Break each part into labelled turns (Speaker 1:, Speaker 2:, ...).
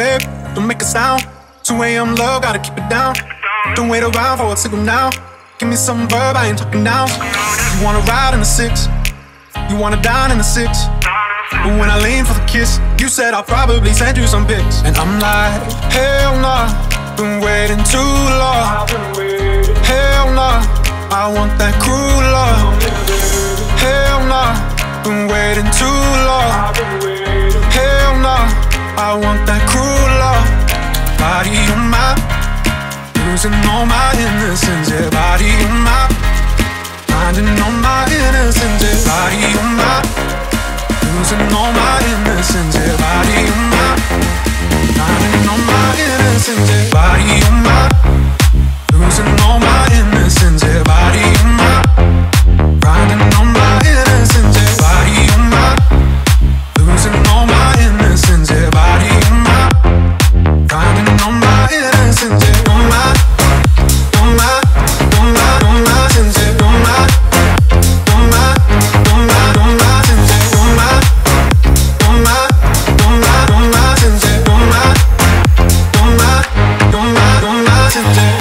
Speaker 1: babe, don't make a sound. 2 a.m. love, gotta keep it down. Don't wait around for a signal now. Give me some verb, I ain't talking now. You wanna ride in the 6, you wanna dine in the 6. But when I lean for the kiss, you said I'll probably send you some pics. And I'm like, hell nah, been waiting too long. Hell nah, I want that cruel love. Hell nah, been waiting too long. Hell nah, I want that cruel love. Body on my, losing all my innocence. Yeah, body on my, finding all my innocence. Yeah, body on my, losing all my innocence. Yeah, body on my, finding all my innocence. Yeah, body on my, losing all my innocence. Yeah, body on my, finding all my innocence. Yeah, body on my, losing all my innocence. Yeah, body on my, finding all my innocence. Yeah, on my, on my, on my, on my sins. Yeah, on my, on my, on my, on my sins. Yeah, on my, on my, on my, on my sins. Yeah, on my, on my, on my, on my sins. Yeah.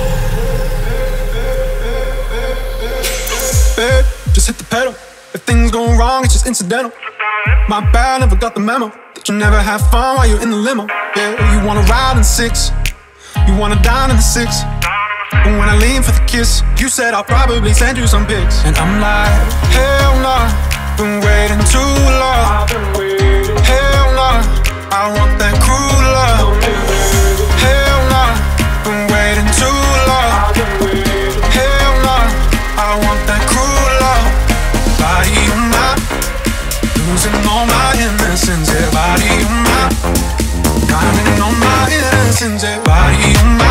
Speaker 1: Babe, just hit the pedal. If things go wrong, it's just incidental. My bad, never got the memo that you never have fun while you're in the limo. Yeah, you wanna ride in the 6, you wanna dine in the 6. But when I lean for the kiss, you said I'll probably send you some pics. And I'm like, hell nah, been waiting too long. Hell nah, I want that cruel love. Hell nah, been waiting too long. Hell nah, I want that cruel love. Body on my, losing all my innocence. Yeah, body on my, finding all my innocence. Yeah, body on my,